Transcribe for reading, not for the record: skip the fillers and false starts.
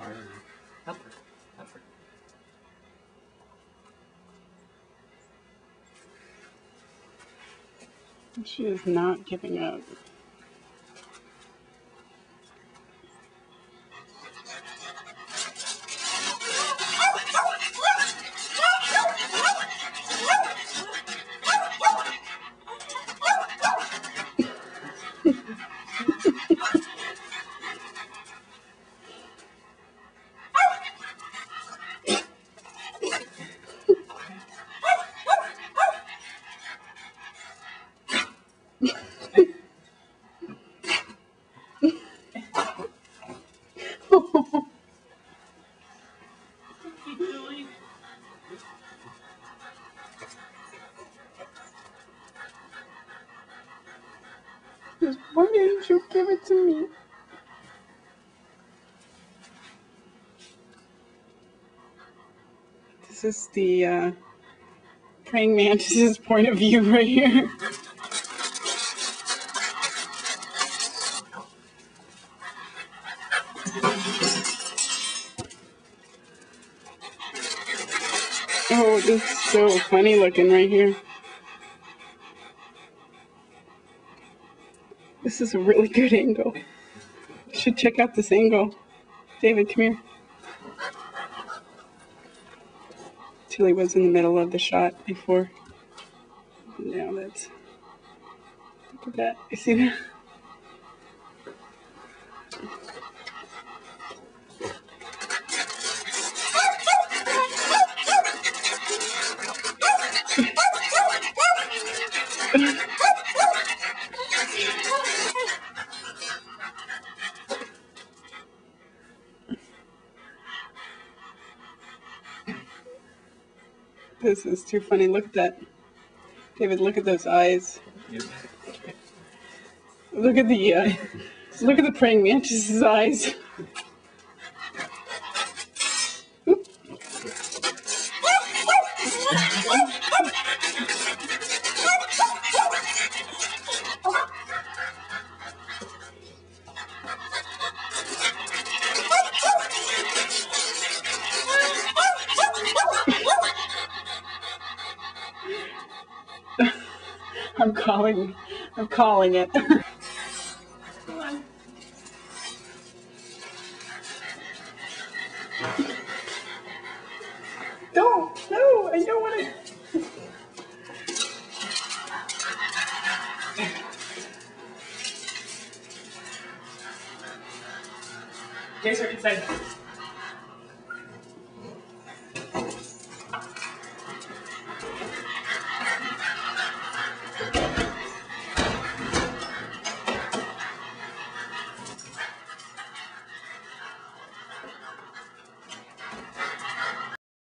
Upward. Upward. She is not giving up. Why didn't you give it to me? This is the praying mantis's point of view right here. Oh, this is so funny looking right here. This is a really good angle. You should check out this angle. David, come here. Tilly was in the middle of the shot before. Now that's... Look at that. You see that? This is too funny. Look at that. David, look at those eyes. Look at the praying mantis's eyes. I'm calling it. Come on. Don't, no, I don't want to. Jason, inside.